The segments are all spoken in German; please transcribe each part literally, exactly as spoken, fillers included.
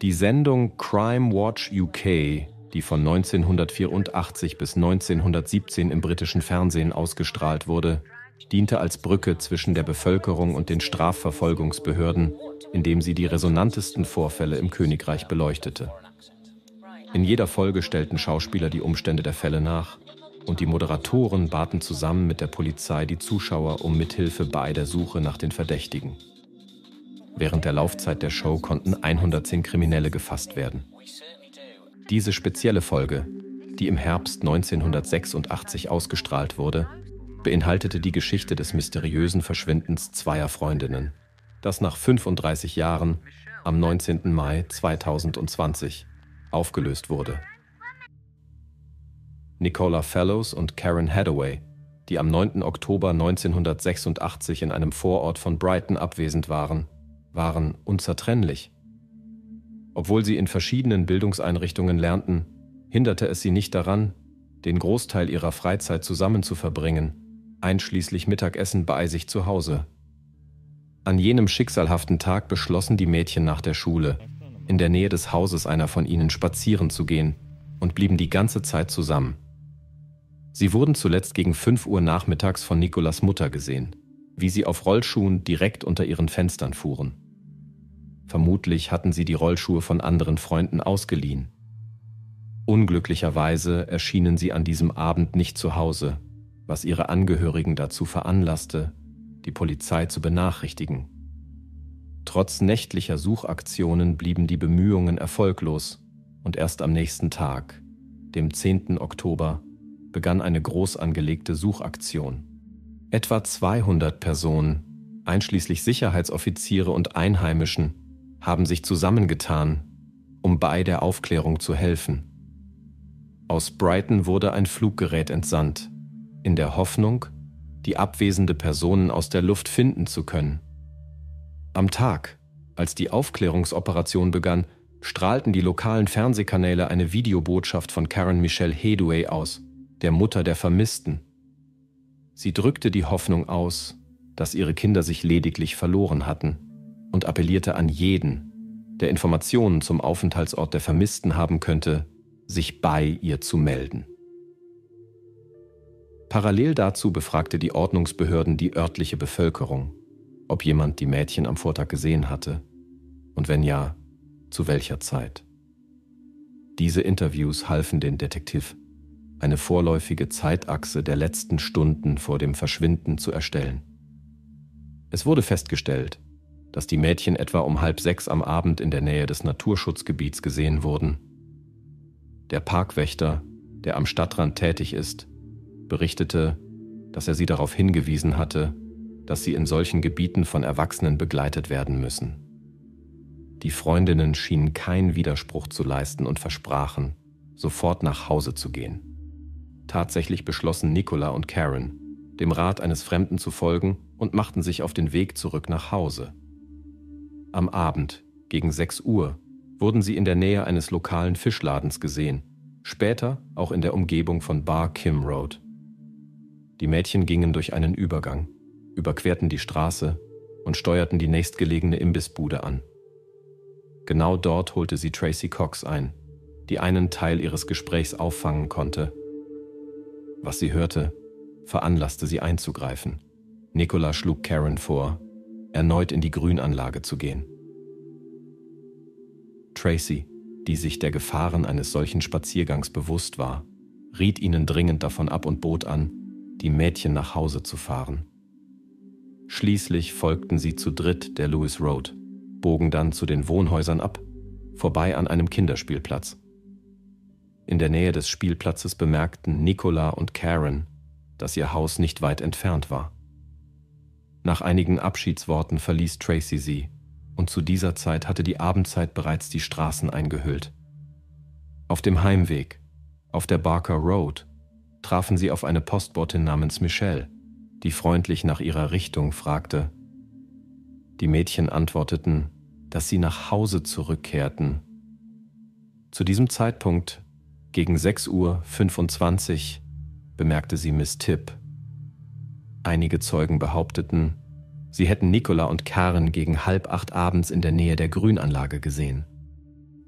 Die Sendung Crime Watch U K, die von neunzehnhundertvierundachtzig bis neunzehnhundertsiebzehn im britischen Fernsehen ausgestrahlt wurde, diente als Brücke zwischen der Bevölkerung und den Strafverfolgungsbehörden, indem sie die resonantesten Vorfälle im Königreich beleuchtete. In jeder Folge stellten Schauspieler die Umstände der Fälle nach und die Moderatoren baten zusammen mit der Polizei die Zuschauer um Mithilfe bei der Suche nach den Verdächtigen. Während der Laufzeit der Show konnten hundertzehn Kriminelle gefasst werden. Diese spezielle Folge, die im Herbst neunzehnhundertsechsundachtzig ausgestrahlt wurde, beinhaltete die Geschichte des mysteriösen Verschwindens zweier Freundinnen, das nach fünfunddreißig Jahren am neunzehnten Mai zweitausendzwanzig aufgelöst wurde. Nicola Fellows und Karen Hathaway, die am neunten Oktober neunzehnhundertsechsundachtzig in einem Vorort von Brighton abwesend waren, waren unzertrennlich. Obwohl sie in verschiedenen Bildungseinrichtungen lernten, hinderte es sie nicht daran, den Großteil ihrer Freizeit zusammen zu verbringen, einschließlich Mittagessen bei sich zu Hause. An jenem schicksalhaften Tag beschlossen die Mädchen nach der Schule, in der Nähe des Hauses einer von ihnen spazieren zu gehen und blieben die ganze Zeit zusammen. Sie wurden zuletzt gegen fünf Uhr nachmittags von Nicolas Mutter gesehen, wie sie auf Rollschuhen direkt unter ihren Fenstern fuhren. Vermutlich hatten sie die Rollschuhe von anderen Freunden ausgeliehen. Unglücklicherweise erschienen sie an diesem Abend nicht zu Hause, was ihre Angehörigen dazu veranlasste, die Polizei zu benachrichtigen. Trotz nächtlicher Suchaktionen blieben die Bemühungen erfolglos und erst am nächsten Tag, dem zehnten Oktober, begann eine groß angelegte Suchaktion. Etwa zweihundert Personen, einschließlich Sicherheitsoffiziere und Einheimischen, haben sich zusammengetan, um bei der Aufklärung zu helfen. Aus Brighton wurde ein Fluggerät entsandt, in der Hoffnung, die abwesende Personen aus der Luft finden zu können. Am Tag, als die Aufklärungsoperation begann, strahlten die lokalen Fernsehkanäle eine Videobotschaft von Karen Michelle Hathaway aus, der Mutter der Vermissten. Sie drückte die Hoffnung aus, dass ihre Kinder sich lediglich verloren hatten, und appellierte an jeden, der Informationen zum Aufenthaltsort der Vermissten haben könnte, sich bei ihr zu melden. Parallel dazu befragte die Ordnungsbehörden die örtliche Bevölkerung, ob jemand die Mädchen am Vortag gesehen hatte und wenn ja, zu welcher Zeit. Diese Interviews halfen den Detektiv, eine vorläufige Zeitachse der letzten Stunden vor dem Verschwinden zu erstellen. Es wurde festgestellt, dass die Mädchen etwa um halb sechs am Abend in der Nähe des Naturschutzgebiets gesehen wurden. Der Parkwächter, der am Stadtrand tätig ist, berichtete, dass er sie darauf hingewiesen hatte, dass sie in solchen Gebieten von Erwachsenen begleitet werden müssen. Die Freundinnen schienen keinen Widerspruch zu leisten und versprachen, sofort nach Hause zu gehen. Tatsächlich beschlossen Nicola und Karen, dem Rat eines Fremden zu folgen und machten sich auf den Weg zurück nach Hause. Am Abend, gegen sechs Uhr, wurden sie in der Nähe eines lokalen Fischladens gesehen, später auch in der Umgebung von Bar Kim Road. Die Mädchen gingen durch einen Übergang, überquerten die Straße und steuerten die nächstgelegene Imbissbude an. Genau dort holte sie Tracy Cox ein, die einen Teil ihres Gesprächs auffangen konnte. Was sie hörte, veranlasste sie einzugreifen. Nicola schlug Karen vor, erneut in die Grünanlage zu gehen. Tracy, die sich der Gefahren eines solchen Spaziergangs bewusst war, riet ihnen dringend davon ab und bot an, die Mädchen nach Hause zu fahren. Schließlich folgten sie zu dritt der Lewis Road, bogen dann zu den Wohnhäusern ab, vorbei an einem Kinderspielplatz. In der Nähe des Spielplatzes bemerkten Nicola und Karen, dass ihr Haus nicht weit entfernt war. Nach einigen Abschiedsworten verließ Tracy sie, und zu dieser Zeit hatte die Abendzeit bereits die Straßen eingehüllt. Auf dem Heimweg, auf der Barker Road, trafen sie auf eine Postbotin namens Michelle, die freundlich nach ihrer Richtung fragte. Die Mädchen antworteten, dass sie nach Hause zurückkehrten. Zu diesem Zeitpunkt, gegen sechs Uhr fünfundzwanzig, bemerkte sie Miss Tipp. Einige Zeugen behaupteten, sie hätten Nicola und Karen gegen halb acht abends in der Nähe der Grünanlage gesehen.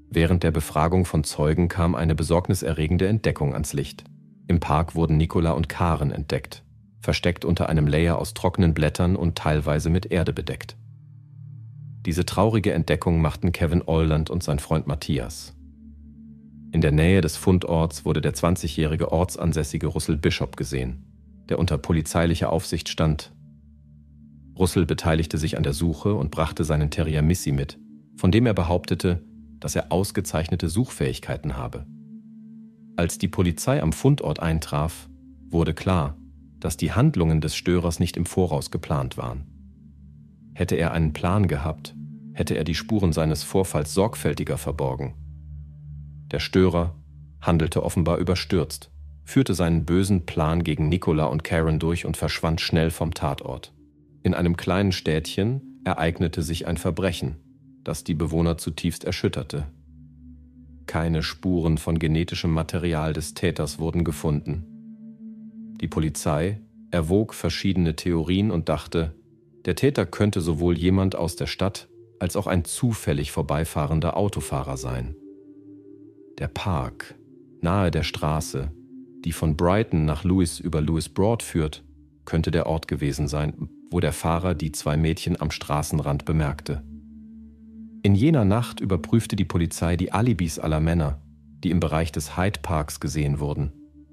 Während der Befragung von Zeugen kam eine besorgniserregende Entdeckung ans Licht. Im Park wurden Nicola und Karen entdeckt, versteckt unter einem Layer aus trockenen Blättern und teilweise mit Erde bedeckt. Diese traurige Entdeckung machten Kevin Olland und sein Freund Matthias. In der Nähe des Fundorts wurde der zwanzigjährige ortsansässige Russell Bishop gesehen, der unter polizeilicher Aufsicht stand. Russell beteiligte sich an der Suche und brachte seinen Terrier Missy mit, von dem er behauptete, dass er ausgezeichnete Suchfähigkeiten habe. Als die Polizei am Fundort eintraf, wurde klar, dass die Handlungen des Störers nicht im Voraus geplant waren. Hätte er einen Plan gehabt, hätte er die Spuren seines Vorfalls sorgfältiger verborgen. Der Störer handelte offenbar überstürzt, führte seinen bösen Plan gegen Nicola und Karen durch und verschwand schnell vom Tatort. In einem kleinen Städtchen ereignete sich ein Verbrechen, das die Bewohner zutiefst erschütterte. Keine Spuren von genetischem Material des Täters wurden gefunden. Die Polizei erwog verschiedene Theorien und dachte, der Täter könnte sowohl jemand aus der Stadt als auch ein zufällig vorbeifahrender Autofahrer sein. Der Park, nahe der Straße, die von Brighton nach Lewes über Lewes Broad führt, könnte der Ort gewesen sein, wo der Fahrer die zwei Mädchen am Straßenrand bemerkte. In jener Nacht überprüfte die Polizei die Alibis aller Männer, die im Bereich des Hyde Parks gesehen wurden.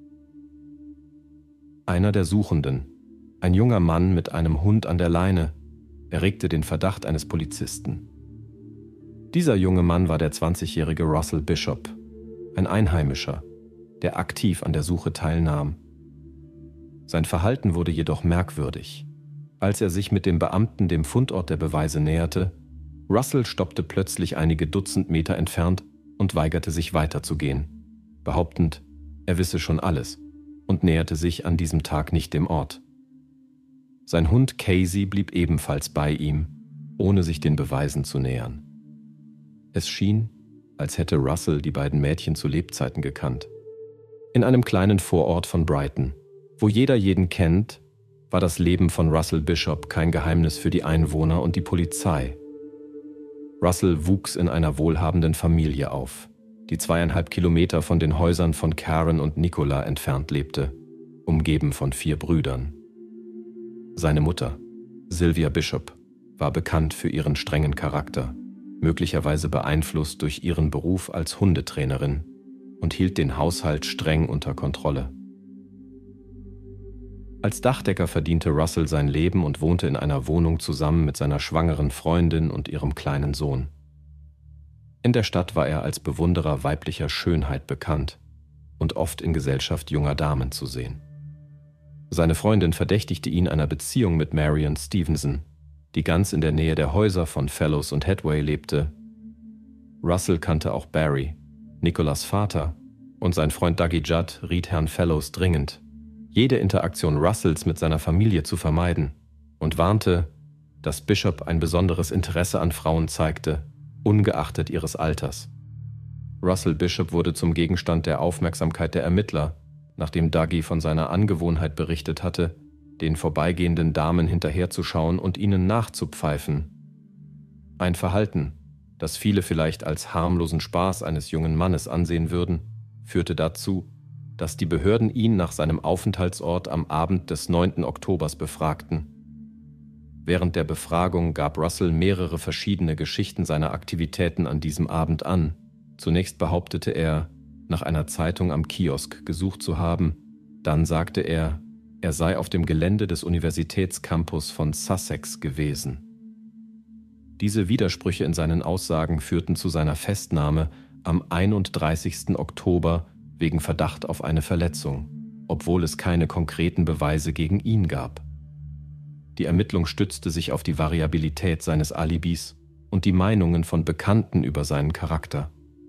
Einer der Suchenden, ein junger Mann mit einem Hund an der Leine, erregte den Verdacht eines Polizisten. Dieser junge Mann war der zwanzigjährige Russell Bishop, ein Einheimischer, der aktiv an der Suche teilnahm. Sein Verhalten wurde jedoch merkwürdig. Als er sich mit dem Beamten dem Fundort der Beweise näherte, Russell stoppte plötzlich einige Dutzend Meter entfernt und weigerte sich weiterzugehen, behauptend, er wisse schon alles, und näherte sich an diesem Tag nicht dem Ort. Sein Hund Casey blieb ebenfalls bei ihm, ohne sich den Beweisen zu nähern. Es schien, als hätte Russell die beiden Mädchen zu Lebzeiten gekannt. In einem kleinen Vorort von Brighton, wo jeder jeden kennt, war das Leben von Russell Bishop kein Geheimnis für die Einwohner und die Polizei. Russell wuchs in einer wohlhabenden Familie auf, die zweieinhalb Kilometer von den Häusern von Karen und Nicola entfernt lebte, umgeben von vier Brüdern. Seine Mutter, Sylvia Bishop, war bekannt für ihren strengen Charakter, möglicherweise beeinflusst durch ihren Beruf als Hundetrainerin, und hielt den Haushalt streng unter Kontrolle. Als Dachdecker verdiente Russell sein Leben und wohnte in einer Wohnung zusammen mit seiner schwangeren Freundin und ihrem kleinen Sohn. In der Stadt war er als Bewunderer weiblicher Schönheit bekannt und oft in Gesellschaft junger Damen zu sehen. Seine Freundin verdächtigte ihn einer Beziehung mit Marion Stevenson, die ganz in der Nähe der Häuser von Fellows und Headway lebte. Russell kannte auch Barry, Nicolas Vater, und sein Freund Dougie Judd riet Herrn Fellows dringend, jede Interaktion Russells mit seiner Familie zu vermeiden, und warnte, dass Bishop ein besonderes Interesse an Frauen zeigte, ungeachtet ihres Alters. Russell Bishop wurde zum Gegenstand der Aufmerksamkeit der Ermittler, nachdem Dougie von seiner Angewohnheit berichtet hatte, den vorbeigehenden Damen hinterherzuschauen und ihnen nachzupfeifen. Ein Verhalten, das viele vielleicht als harmlosen Spaß eines jungen Mannes ansehen würden, führte dazu, dass die Behörden ihn nach seinem Aufenthaltsort am Abend des neunten Oktobers befragten. Während der Befragung gab Russell mehrere verschiedene Geschichten seiner Aktivitäten an diesem Abend an. Zunächst behauptete er, nach einer Zeitung am Kiosk gesucht zu haben, dann sagte er, er sei auf dem Gelände des Universitätscampus von Sussex gewesen. Diese Widersprüche in seinen Aussagen führten zu seiner Festnahme am einunddreißigsten Oktober wegen Verdacht auf eine Verletzung, obwohl es keine konkreten Beweise gegen ihn gab. Die Ermittlung stützte sich auf die Variabilität seines Alibis und die Meinungen von Bekannten über seinen Charakter.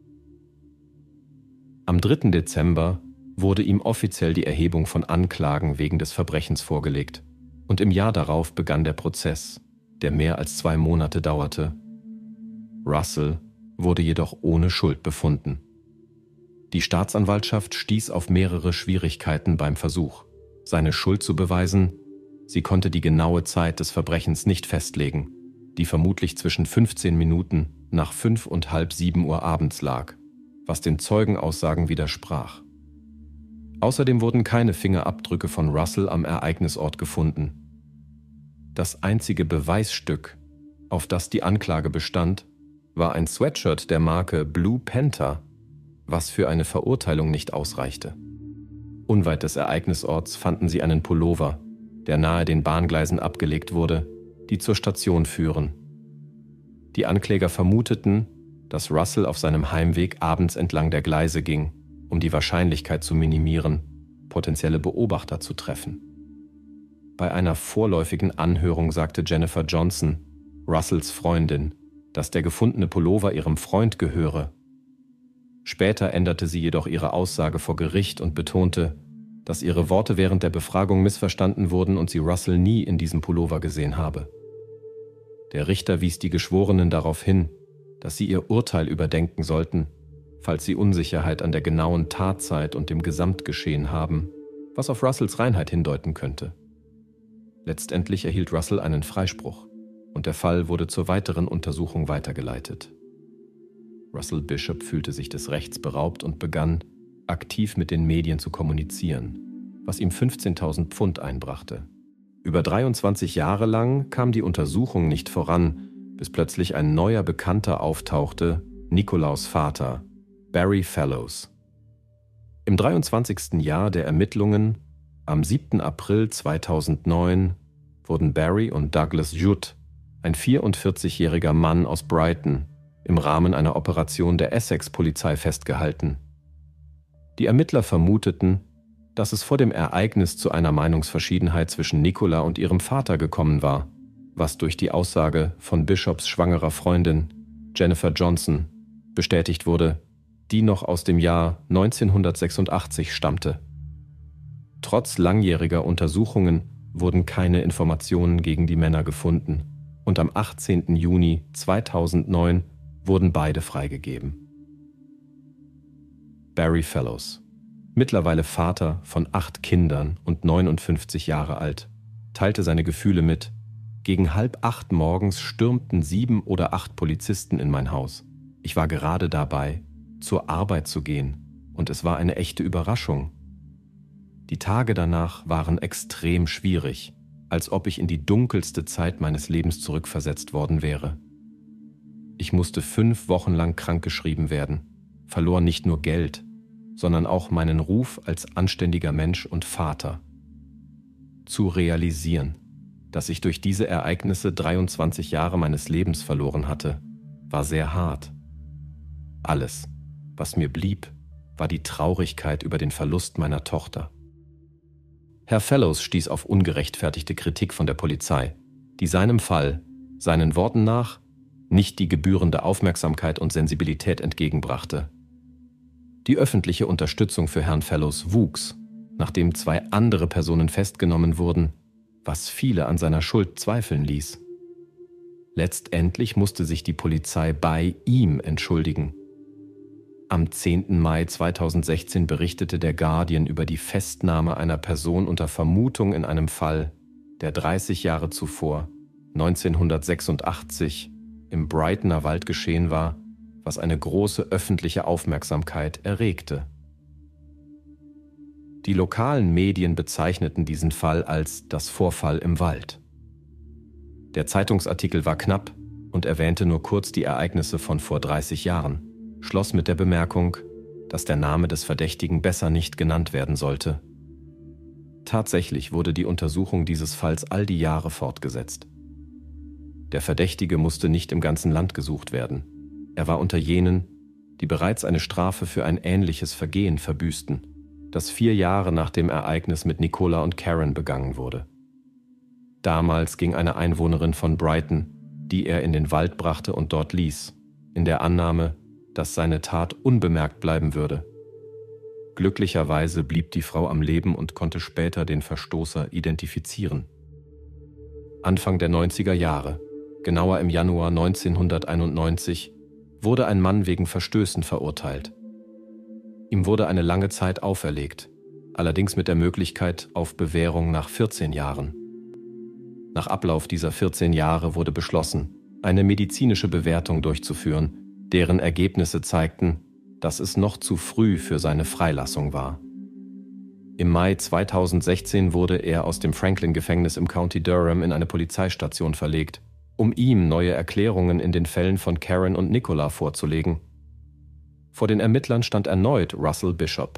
Am dritten Dezember wurde ihm offiziell die Erhebung von Anklagen wegen des Verbrechens vorgelegt, und im Jahr darauf begann der Prozess, der mehr als zwei Monate dauerte. Russell wurde jedoch ohne Schuld befunden. Die Staatsanwaltschaft stieß auf mehrere Schwierigkeiten beim Versuch, seine Schuld zu beweisen. Sie konnte die genaue Zeit des Verbrechens nicht festlegen die vermutlich zwischen fünfzehn Minuten nach fünf und halb sieben Uhr abends lag, was den Zeugenaussagen widersprach. Außerdem wurden keine Fingerabdrücke von Russell am Ereignisort gefunden. Das einzige Beweisstück, auf das die Anklage bestand, war ein Sweatshirt der Marke Blue Panther, was für eine Verurteilung nicht ausreichte. Unweit des Ereignisorts fanden sie einen Pullover, der nahe den Bahngleisen abgelegt wurde, die zur Station führen. Die Ankläger vermuteten, dass Russell auf seinem Heimweg abends entlang der Gleise ging, um die Wahrscheinlichkeit zu minimieren, potenzielle Beobachter zu treffen. Bei einer vorläufigen Anhörung sagte Jennifer Johnson, Russells Freundin, dass der gefundene Pullover ihrem Freund gehöre. Später änderte sie jedoch ihre Aussage vor Gericht und betonte, dass ihre Worte während der Befragung missverstanden wurden und sie Russell nie in diesem Pullover gesehen habe. Der Richter wies die Geschworenen darauf hin, dass sie ihr Urteil überdenken sollten, falls sie Unsicherheit an der genauen Tatzeit und dem Gesamtgeschehen haben, was auf Russells Reinheit hindeuten könnte. Letztendlich erhielt Russell einen Freispruch und der Fall wurde zur weiteren Untersuchung weitergeleitet. Russell Bishop fühlte sich des Rechts beraubt und begann, aktiv mit den Medien zu kommunizieren, was ihm fünfzehntausend Pfund einbrachte. Über dreiundzwanzig Jahre lang kam die Untersuchung nicht voran, bis plötzlich ein neuer Bekannter auftauchte, Nicolaus Vater, Barry Fellows. Im dreiundzwanzigsten Jahr der Ermittlungen, am siebten April zweitausendneun, wurden Barry und Douglas Judd, ein vierundvierzigjähriger Mann aus Brighton, im Rahmen einer Operation der Essex-Polizei festgehalten. Die Ermittler vermuteten, dass es vor dem Ereignis zu einer Meinungsverschiedenheit zwischen Nicola und ihrem Vater gekommen war, was durch die Aussage von Bishops schwangerer Freundin, Jennifer Johnson, bestätigt wurde, die noch aus dem Jahr neunzehnhundertsechsundachtzig stammte. Trotz langjähriger Untersuchungen wurden keine Informationen gegen die Männer gefunden und am achtzehnten Juni zweitausendneun wurden beide freigegeben. Barry Fellows, mittlerweile Vater von acht Kindern und neunundfünfzig Jahre alt, teilte seine Gefühle mit: Gegen halb acht morgens stürmten sieben oder acht Polizisten in mein Haus. Ich war gerade dabei, zur Arbeit zu gehen, und es war eine echte Überraschung. Die Tage danach waren extrem schwierig, als ob ich in die dunkelste Zeit meines Lebens zurückversetzt worden wäre. Ich musste fünf Wochen lang krankgeschrieben werden, verlor nicht nur Geld, sondern auch meinen Ruf als anständiger Mensch und Vater. Zu realisieren, dass ich durch diese Ereignisse dreiundzwanzig Jahre meines Lebens verloren hatte, war sehr hart. Alles, was mir blieb, war die Traurigkeit über den Verlust meiner Tochter. Herr Fellows stieß auf ungerechtfertigte Kritik von der Polizei, die seinem Fall, seinen Worten nach, nicht die gebührende Aufmerksamkeit und Sensibilität entgegenbrachte. Die öffentliche Unterstützung für Herrn Fellows wuchs, nachdem zwei andere Personen festgenommen wurden, was viele an seiner Schuld zweifeln ließ. Letztendlich musste sich die Polizei bei ihm entschuldigen. Am zehnten Mai zweitausendsechzehn berichtete der Guardian über die Festnahme einer Person unter Vermutung in einem Fall, der dreißig Jahre zuvor, neunzehnhundertsechsundachtzig, im Brightoner Wald geschehen war, was eine große öffentliche Aufmerksamkeit erregte. Die lokalen Medien bezeichneten diesen Fall als das Vorfall im Wald. Der Zeitungsartikel war knapp und erwähnte nur kurz die Ereignisse von vor dreißig Jahren, schloss mit der Bemerkung, dass der Name des Verdächtigen besser nicht genannt werden sollte. Tatsächlich wurde die Untersuchung dieses Falls all die Jahre fortgesetzt. Der Verdächtige musste nicht im ganzen Land gesucht werden. Er war unter jenen, die bereits eine Strafe für ein ähnliches Vergehen verbüßten, das vier Jahre nach dem Ereignis mit Nicola und Karen begangen wurde. Damals ging eine Einwohnerin von Brighton, die er in den Wald brachte und dort ließ, in der Annahme, dass seine Tat unbemerkt bleiben würde. Glücklicherweise blieb die Frau am Leben und konnte später den Verstoßer identifizieren. Anfang der neunziger Jahre, genauer im Januar neunzehnhunderteinundneunzig, wurde ein Mann wegen Verstößen verurteilt. Ihm wurde eine lange Zeit auferlegt, allerdings mit der Möglichkeit auf Bewährung nach vierzehn Jahren. Nach Ablauf dieser vierzehn Jahre wurde beschlossen, eine medizinische Bewertung durchzuführen, deren Ergebnisse zeigten, dass es noch zu früh für seine Freilassung war. Im Mai zweitausendsechzehn wurde er aus dem Franklin-Gefängnis im County Durham in eine Polizeistation verlegt, um ihm neue Erklärungen in den Fällen von Karen und Nicola vorzulegen. Vor den Ermittlern stand erneut Russell Bishop.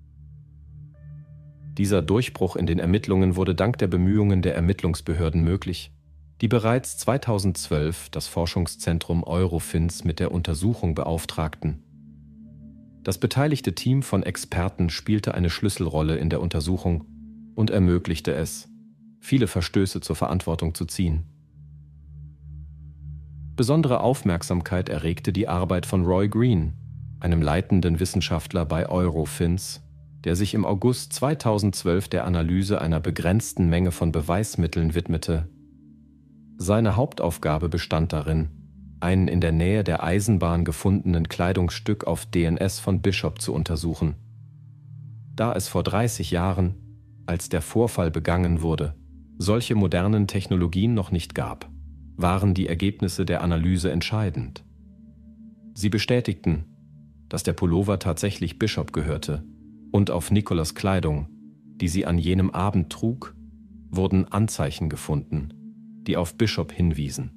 Dieser Durchbruch in den Ermittlungen wurde dank der Bemühungen der Ermittlungsbehörden möglich, die bereits zweitausendzwölf das Forschungszentrum Eurofins mit der Untersuchung beauftragten. Das beteiligte Team von Experten spielte eine Schlüsselrolle in der Untersuchung und ermöglichte es, viele Verstöße zur Verantwortung zu ziehen. Besondere Aufmerksamkeit erregte die Arbeit von Roy Green, einem leitenden Wissenschaftler bei Eurofins, der sich im August zweitausendzwölf der Analyse einer begrenzten Menge von Beweismitteln widmete. Seine Hauptaufgabe bestand darin, einen in der Nähe der Eisenbahn gefundenen Kleidungsstück auf D N S von Bishop zu untersuchen. Da es vor dreißig Jahren, als der Vorfall begangen wurde, solche modernen Technologien noch nicht gab, waren die Ergebnisse der Analyse entscheidend. Sie bestätigten, dass der Pullover tatsächlich Bishop gehörte, und auf Nicolas Kleidung, die sie an jenem Abend trug, wurden Anzeichen gefunden, die auf Bishop hinwiesen.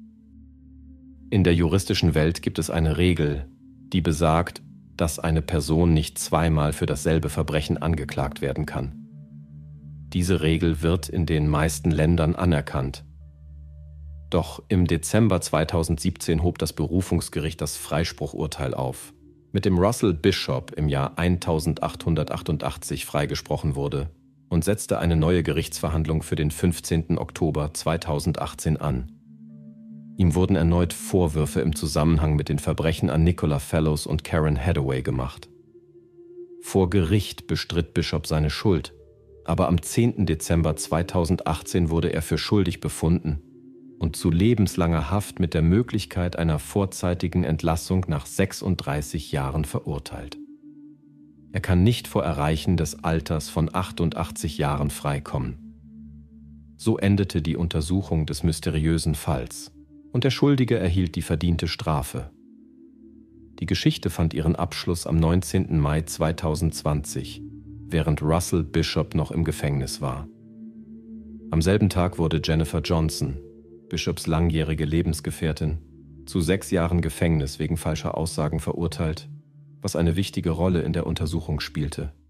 In der juristischen Welt gibt es eine Regel, die besagt, dass eine Person nicht zweimal für dasselbe Verbrechen angeklagt werden kann. Diese Regel wird in den meisten Ländern anerkannt. Doch im Dezember zweitausendsiebzehn hob das Berufungsgericht das Freispruchurteil auf, mit dem Russell Bishop im Jahr eintausendachthundertachtundachtzig freigesprochen wurde und setzte eine neue Gerichtsverhandlung für den fünfzehnten Oktober zweitausendachtzehn an. Ihm wurden erneut Vorwürfe im Zusammenhang mit den Verbrechen an Nicola Fellows und Karen Hathaway gemacht. Vor Gericht bestritt Bishop seine Schuld, aber am zehnten Dezember zweitausendachtzehn wurde er für schuldig befunden und zu lebenslanger Haft mit der Möglichkeit einer vorzeitigen Entlassung nach sechsunddreißig Jahren verurteilt. Er kann nicht vor Erreichen des Alters von achtundachtzig Jahren freikommen. So endete die Untersuchung des mysteriösen Falls und der Schuldige erhielt die verdiente Strafe. Die Geschichte fand ihren Abschluss am neunzehnten Mai zweitausendzwanzig, während Russell Bishop noch im Gefängnis war. Am selben Tag wurde Jennifer Johnson, Bishops langjährige Lebensgefährtin, zu sechs Jahren Gefängnis wegen falscher Aussagen verurteilt, was eine wichtige Rolle in der Untersuchung spielte.